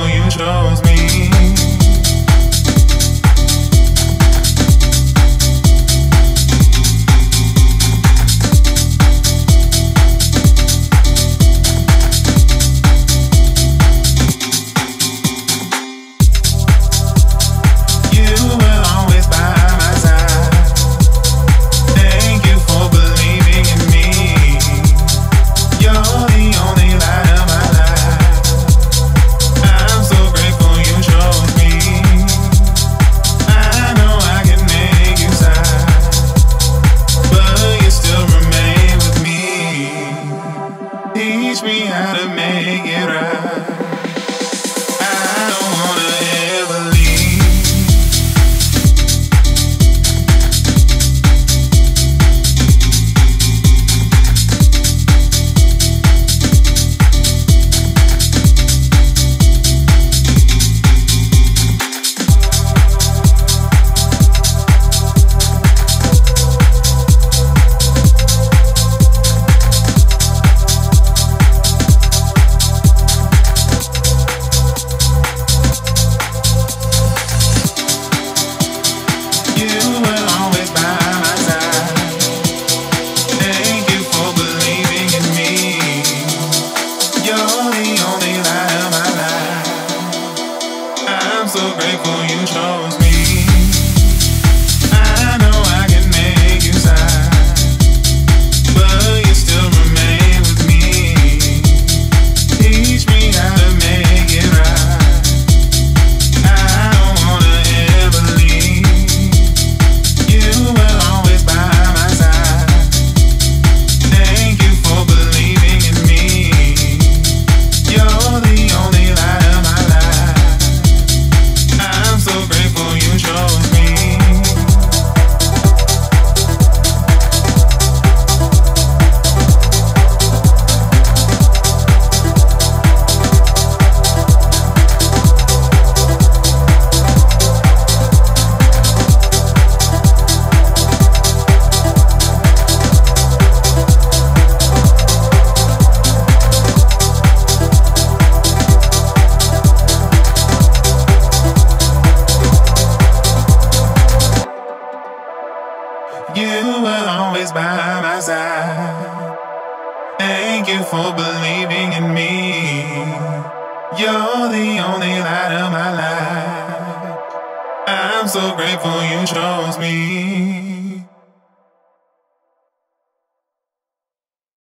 grateful you chose me. Teach me how to make it right. I don't wanna ever leave. I'm so grateful you chose me. I know I can make you sigh, but you still remain with me. Teach me how to make it right. I don't wanna ever leave. You were always by my side. Thank you for believing in me. You're the only light of my life. I'm so grateful you chose me. You were always by my side. Thank you for believing in me. You're the only light of my life. I'm so grateful you chose me.